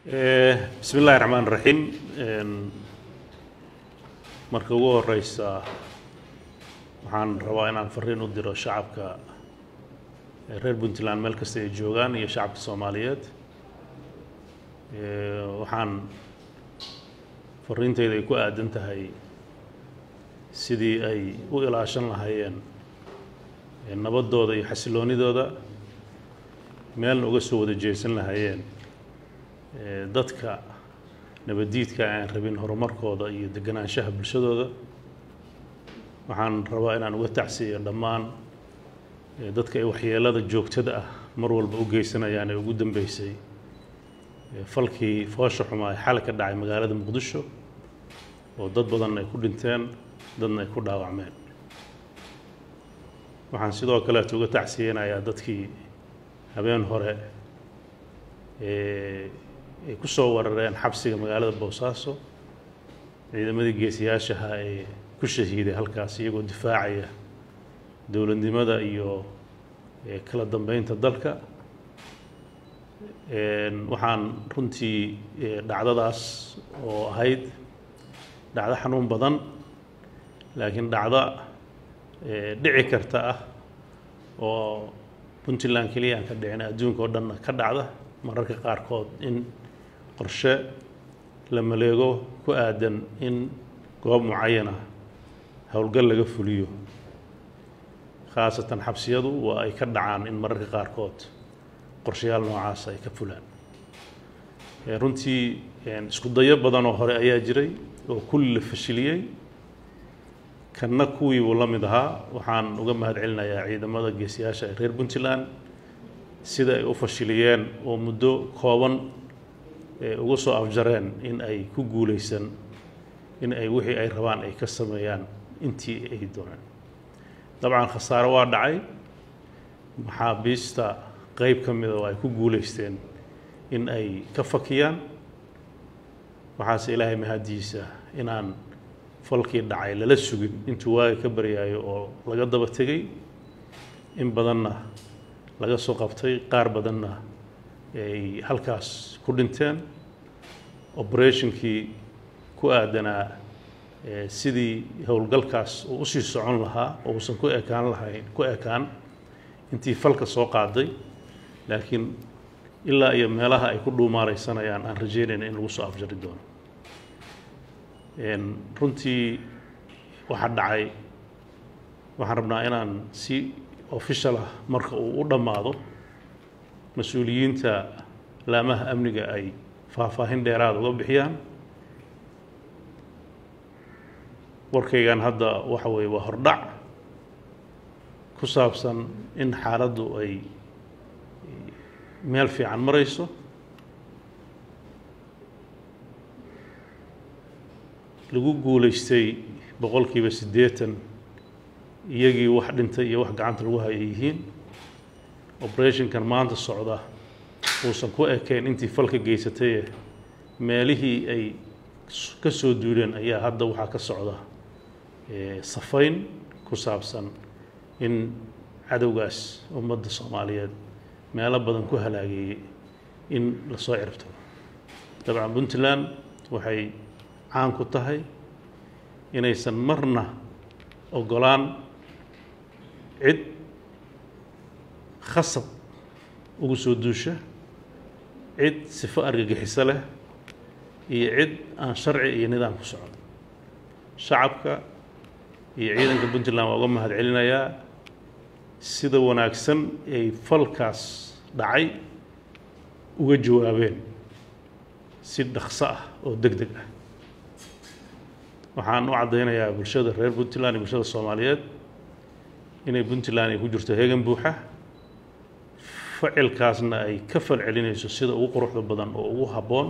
بسم الله الرحمن الرحيم marka ugu horeysa waxaan rabaa inaan fariin u diro shacabka reer Puntland meel kasta ay joogaan iyo shacabka Soomaaliyeed waxaan fariintayda ku aadan tahay sidii ay u ilaashan lahaayeen nabadooda iyo xasiloonidooda meel uga soo wada jeesan lahaayeen dadka nabadiidka aan rabin horumarkooda iyo deganaanshaha bulshadooda waxaan rabaa inaan uga tacsiyo dhammaan dadka ay waxyeelada joogtada ah mar walba u geysanayaan ee ugu dambeysay falkii foosha xumaa ee xal ka dhacay magaalada Muqdisho oo dad badan ay ku dhinteen dadna ay ku dhaawacmeen waxaan sidoo kale uga tacsiyeenayaa dadkii habeen hore ay ku soo warareen xabsiga magaalada Boosaaso ciidamadii geesiyaasha ah ee ku shahiiday halkaas iyagoo difaacaya dawladnimada iyo kala dambeynta dalka waxaan runtii dhacdadaas oo ahayd dhacdo xanuun badan laakiin dhacdo dhici karta ah oo Puntland kaliya aan ka dhicin adduunka oo dhan ka dhacda mararka qaarkood in qorshe la maleego ku aadan in goob mucayan ah howlgal laga fuliyo khaasatan xabsiyadu waa ay ka dhacaan in mararka qaarkood qorshayaal noocaas ay ka fulaan runtii isku dayo badan oo hore ayaa jiray oo kulli la fashiliyay kanna kuwii uu la mid ahaa waxaan uga mahadcelinayaa ciidamada geesiyaasha ee reer Puntland sida ay u fashiliyeen oo muddo kooban ugu soo afjareen in ay ku guuleysan in ay wixii ay rabaan ay ka sameeyaan intii ay doonaan dabcan khasaaro waa dhacay maxaabiista qayb ka mid ah ay ku guuleysteen in ay ka fakiyaan waxaas ilaahay mahadiisa inaan falkii dhacay lala sugin intuu waaga ka baryayo oo laga daba tegay in badanna laga soo qabtay qaar badanna ay halkaas ku dhinteen operationkii ku aadanaa sidii howlgalkaas uu u sii socon lahaa oo uusan ku ekaan intii falka soo qaaday laakiin ilaa iyo meelaha ay ku dhuumaalaysanayaan aan rajeynayna in lagu soo afjari doono runtii waxa dhacay waxaan rabnaa inaan si official ah marka uu u dhammaado mas'uuliyiinta laamaha amniga ay faahfaahin dheeraad uga bixiyaan warkaygan hadda waxa weeye waa hordhac ku saabsan in xaaladdu ay meel fiican marayso lagu guuleystay boqolkiiba 80 iyagii wax dhintay iyo wax gacanta lagu hayay yihiin operationkan maanta socda uusan ku ekeyn intii falka geysatay meelihii ay ka soo duuleen ayaa hadda waxa ka socda safayn ku saabsan in cadawgaas ummadda Soomaaliyeed meelo badan ku halaagay in la soo ciribto dabcan Puntland waxay caan ku tahay inaysan marna ogolaan cid khasab ugu soo duusha cid sifo argagixiso leh iyo cid aan sharci iyo nidaam ku socon shacabka iyo ciidanka Puntland waa uga mahadcelinayaa sida wanaagsan ay falkaas dhacay uga jawaabeen si dhaqso ah oo degdeg ah waxaan u cadeynayaa bulshada reer Puntland iyo bulshada Soomaaliyeed inay Puntland ay ku jirto heegan buuxa ficilkaasna ay ka falcelinayso sida ugu quruxda badan oo ugu haboon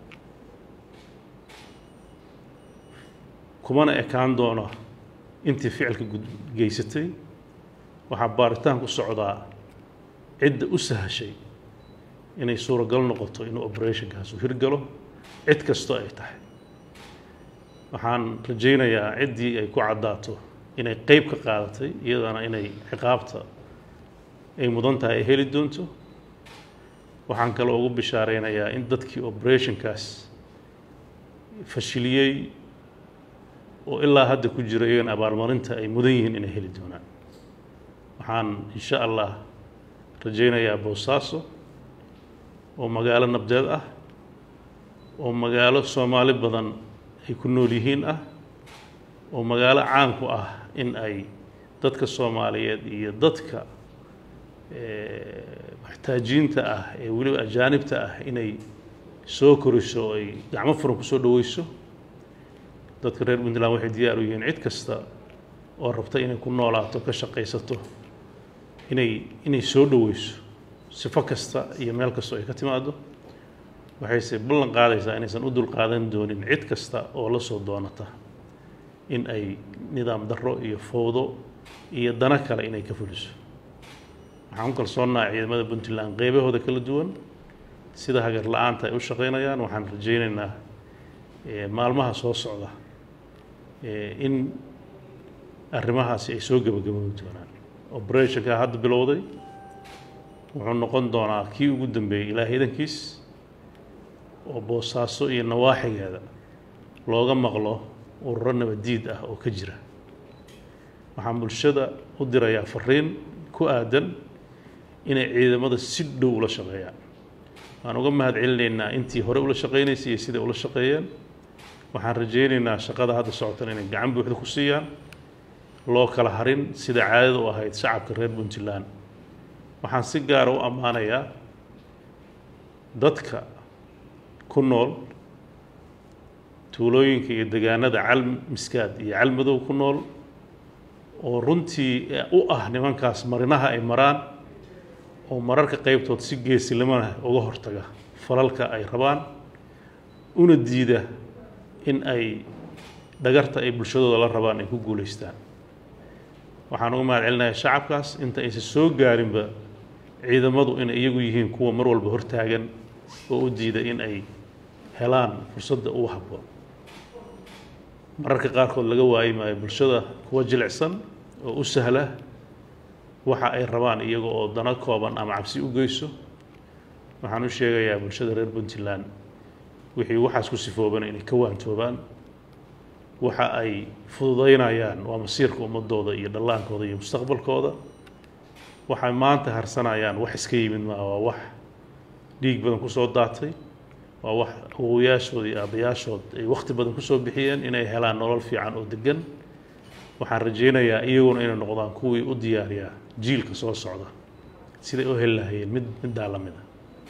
kumana ekaan doona intii ficilka geysatay waxa baaritaan ku socdaa cid u sahashay inay suuragal noqoto inuu operationkaas u hirgalo cid kasto ay tahay waxaan rajaynayaa ciddii ay ku cadaato inay qayb ka qaadatay iyadana inay ciqaabta ay mudan tahay heli doonto waxaan kale ugu bishaareynayaa in dadkii operationkaas fashiliyey oo ilaa hadda ku jirayeen abaalmarinta ay mudan yihiin inay heli doonaan waxaan insha Allah rajaynayaa Boosaaso oo magaalo nabdeed ah oo magaalo Soomaali badan ay ku nool yihiin ah oo magaalo caan ku ah in ay dadka Soomaaliyeed iyo dadka محتاجينta ah ee wali ajaanibta ah inay soo koriso ay gacmo furan ku soo dhaweyso dadka reer Puntland waxay diyaar u yihiin cid kasta oo rabta inay ku noolaato ka shaqeysato inay soo dhaweyso sifo kasta iyo meel kasta ay ka timaado waxay ballan qaadaysaa inaysan u dul qaadan doonin cid kasta oo la soo doonata in ay nidaam darro iyo fowdo iyo dana kale inay ka fuliso waxaan kalsoonahay ciidamada Puntland qaybahooda kala duwan sida hagar la'aanta ay u shaqeynayaan waxaan rajaynaynaa maalmaha soo socda in arrimahaasi ay soo gabagaboon doonaan operationka hadda bilowday wuxuu noqon doonaa kii ugu dambeeyay Ilaahay idankiis oo Boosaaso iyo nawaaxigeeda looga maqlo ururo nabadiid ah oo ka jira waxaan bulshada u dirayaa fariin ku aadan inay ciidamada si dhow ula shaqeeyaan waan uga mahad celinaynaa intii hore ula shaqeynaysay sida ula shaqeeyeen waxaan rajaynaynaa shaqada hadda socota inay gacan buuxda ku siiyaan loo kala harin sida caadada u ahayd shacabka reer Puntland waxaan si gaar ah u amaanayaa dadka ku nool tuulooyinka iyo deegaanada Calmiskaad iyo Calmadow ku nool oo runtii u ah nimankaas marinaha ay maraan oo mararka qaybtood si geesilimo ah uga hortaga falalka ay rabaan una diida in ay dhagarta ay bulshadooda la rabaan ay ku guuleystaan waxaan uga mahad celinayaa shacabkaas inta aysan soo gaarinba ciidamadu in iyagu yihiin kuwa mar walba hortaagan oo u diida in ay helaan fursadda ugu habboon mararka qaarkood laga waayi maayo bulshada kuwa jilicsan oo u sahla waxa ay rabaan iyaga oo dana kooban ama cabsi u geyso waxaan u sheegayaa bulshada reer Puntland wixii waxaas ku sifooban inay ka waantoobaan waxa ay fududeynayaan waa masiirka ummadooda iyo dhallaankooda iyo mustaqbalkooda waxay maanta harsanayaan wax iska yimid ma waa wax dhiig badan ku soo daatay waa wax awooyaashood iyo aabayaashood ay waqti badan ku soo bixiyeen inay helaan nolol fiican oo degan waxaan rajaynayaa iyaguna inay noqdaan kuwii u diyaariya jiilka soo socda sida oo hel lahaayeen mid daalamida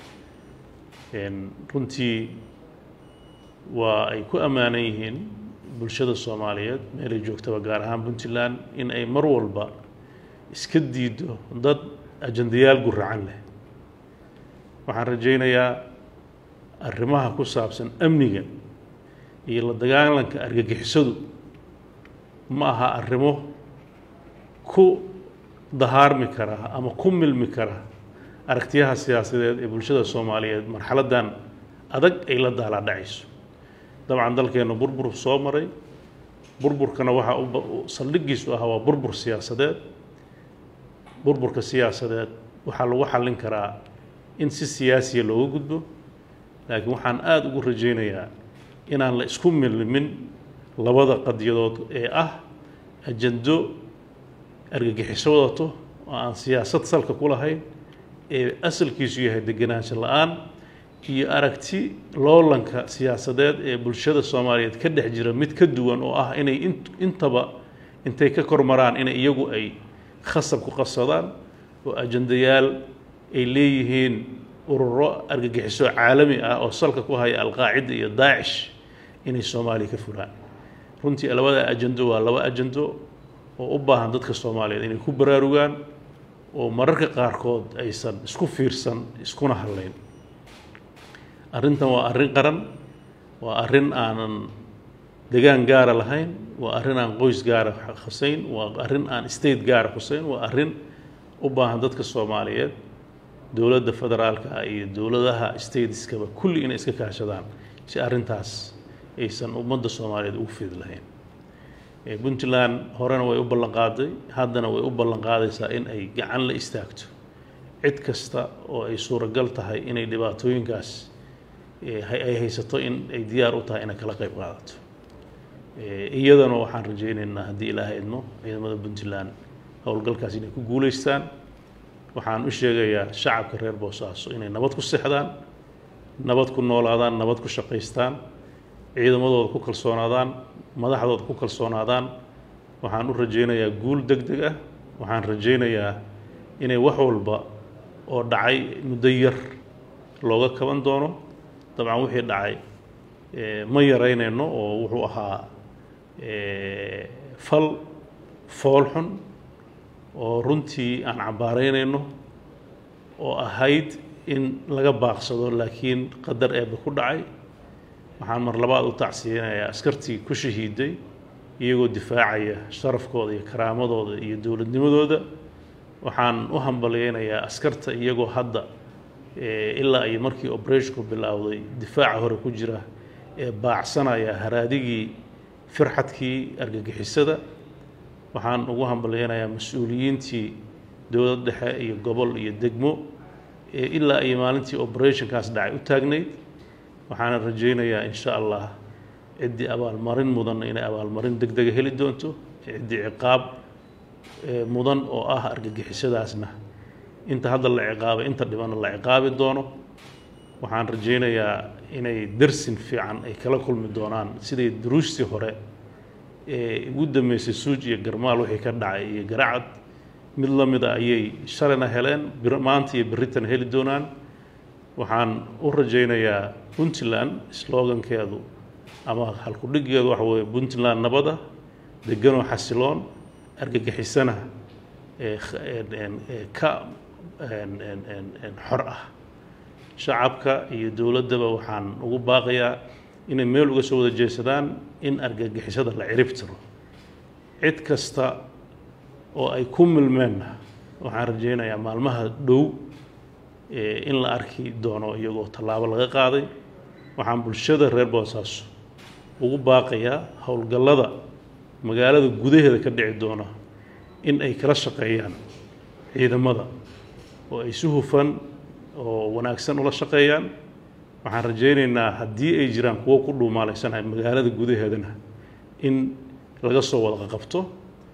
runtii waa ay ku amaanan yihiin bulshada Soomaaliyeed meel ay joogtaba gaar ahaan Puntland in ay mar walba iska diido dad ajandayaal guracan leh waxaan rajaynayaa arrimaha ku saabsan amniga iyo la dagaalanka argagixisadu ma aha arrimo ku dahaarmi kara ama ku milmi kara aragtiyaha siyaasadeed ee bulshada Soomaaliyeed marxaladan adag ay la daalaa dhacayso dabcan dalkeena burbur soo maray burburkana waxa uu saldhigiisu ah waa burbur siyaasadeed burburka siyaasadeed waxa lagu xallin karaa in si siyaasi looga gudbo laakiin waxaan aad ugu rajaynayaa inaan la isku milmin labada qadiyadood ee ah ajando argagixiso wadato oo aan siyaasad salka ku lahayn ee asalkiisu yahay deganaansho la'aan iyo aragti loolanka siyaasadeed ee bulshada Soomaaliyeed ka dhex jira mid ka duwan oo ah inay intaba intay ka kormaraan inay iyagu ay khasab ku qasadaan oo ajandayaal ay leeyihiin ururo argagixiso caalami ah oo salka ku haya Al-Qaacida iyo Daesh inay Soomaaliya ka fulaan runtii labada ajando waa laba ajando oo u baahan dadka Soomaaliyeed inay ku baraarugaan oo mararka qaarkood aysan isku fiirsan iskuna haleyn arrintan waa arrin qaran waa arrin aanan degaan gaar lahayn waa arrin aan qoys gaar khuseyn waa arrin aan state gaar khuseyn waa arrin u baahan dadka Soomaaliyeed dawladda federaalka iyo dawladaha stateska kulli inay iska kaashadaan si arrintaas aysan ummadda Soomaaliyeed ugu fid lahayn Puntland horena way u ballan qaaday haddana way u ballan qaadaysaa in ay gacan la istaagto cid kasta oo ay suuragal tahay inay dhibaatooyinkaas ay haysato in ay diyaar u tahay inay kala qayb qaadato iyadana waxaan rajaynaynaa haddii ilaahay idmo ciidamada Puntland howlgalkaas inay ku guuleystaan waxaan u sheegayaa shacabka reer Boosaaso inay nabad ku seexdaan nabad ku noolaadaan nabad ku shaqaystaan ciidamadooda ku kalsoonaadaan madaxdooda ku kalsoonaadaan waxaan u rajaynayaa guul degdeg ah waxaan rajaynayaa inay wax walba oo dhacay muddo yar looga kaban doono dabcan wixii dhacay ma yaraynayno oo wuxuu ahaa fal fool xun oo runtii aan cabaaraynayno oo ahayd in laga baaqsado laakiin qadar eeba ku dhacay waxaan mar labaad u tacsiyeynayaa askartii ku shahiiday iyagoo difaacaya sharafkooda iyo karaamadooda iyo dowladnimadooda waxaan u hambaleynayaa askarta iyagoo hadda ilaa ay markii operationku bilowday difaaca hore ku jira ee baacsanaya haraadigii firxadkii argagixisada waxaan ugu hambaleynayaa mas'uuliyiintii dowladda dhexe iyo gobol iyo degmo ilaa ay maalintii operationkaas dhacay u taagnayd waxaan rajaynayaa insha Allah ciddii abaalmarin mudan inay abaalmarin degdeg heli doonto ciddii ciqaab mudan oo ah argagixisadaasna inta hadda la ciqaabay inta dhiban la ciqaabi doono waxaan rajaynayaa inay darsin fiican ay kala kulmi doonaan sidii duruustii hore ugu dambeysay suuj iyo garmaal wixii ka dhacay iyo garacad mid la mid ah ayay shalana heleen maanta iyo beritan heli doonaan waxaan u rajaynayaa Puntland slogankeedu ama halku dhigeedu waxa weeye Puntland nabada degan oo xasiloon argagixisana ka xor ah shacabka iyo dowladaba waxaan ugu baaqayaa inay meel uga soo wada jeesadaan in argagixisada la cirib tiro cid kasta oo ay ku milmeen waxaan rajaynayaa maalmaha dhow in la arki doono iyagoo tallaabo laga qaaday waxaan bulshada reer Boosaaso ugu baaqayaa howlgallada magaalada gudaheeda ka dhici doona in ay kala shaqeeyaan ciidamada oo ay si hufan oo wanaagsan ula shaqeeyaan waxaan rajaynaynaa haddii ay jiraan kuwo ku dhuumaalaysanay magaalada gudaheedana in laga soo wada qabto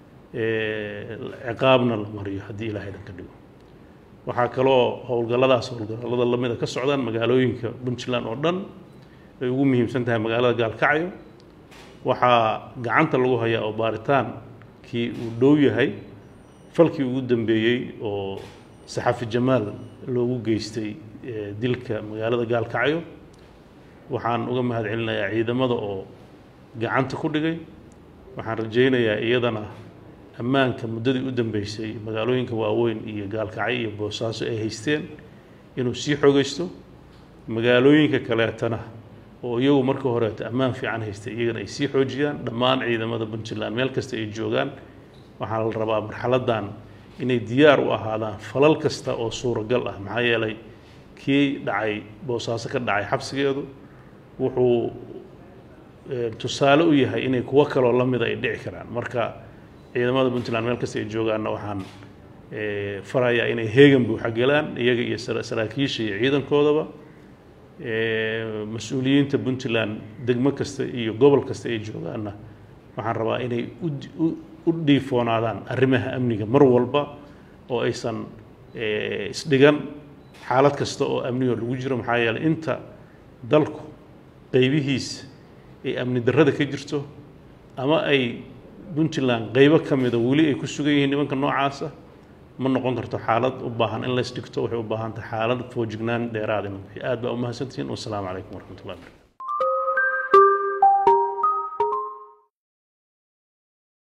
ciqaabna la mariyo haddii ilaahay ka dhigo waxaa kaloo howlgallada lamida ka socdaan magaalooyinka Puntland oo dhan ay ugu muhiimsan tahay magaalada Gaalkacyo waxaa gacanta lagu hayaa oo baaritaankii uu dhow yahay falkii ugu dambeeyay oo saxafi Jamaal loogu geystay dilka magaalada Gaalkacyo waxaan uga mahadcelinayaa ciidamada oo gacanta ku dhigay waxaan rajaynayaa iyadana ammaanka muddadii u dambeysay magaalooyinka waaweyn iyo Gaalkacyo iyo Boosaaso ay haysteen inuu sii xogeysto magaalooyinka kaleetana oo iyagu markii hore ammaan fiican haystay iyagana ay sii xoojiyaan dhammaan ciidamada Puntland meel kasta ay joogaan waxaa la rabaa marxaladan inay diyaar u ahaadaan falal kasta oo suuragal ah maxaa yeelay kii dhacay Boosaaso ka dhacay xabsigeedu wuxuu tusaale u yahay inay kuwa kale la mid ay dhici karaan marka ciidamada Puntland meel kasta ay joogaanna waxaan farayaa inay heegan buuxa galaan iyaga iyo saraakiisha iyo ciidankoodaba mas'uuliyiinta Puntland degmo kasta iyo gobol kasta ay joogaanna waxaan rabaa inay u dhiifoonaadaan arrimaha amniga mar walba oo aysan isdhigan xaalad kasta oo amniga lagu jiro maxaa yeelay inta dalku qaybihiisa ay amni darrada ka jirto ama ay Puntland qaybo ka mid ah wali ay ku sugan yihiin nimanka noocaas ah ma noqon karto xaalad u baahan in la isdhigto waxay u baahan tahay xaalad foojignaan dheeraad ah aad baa u mahadsantihiin wassalaamu calaykum waraxmatullaahi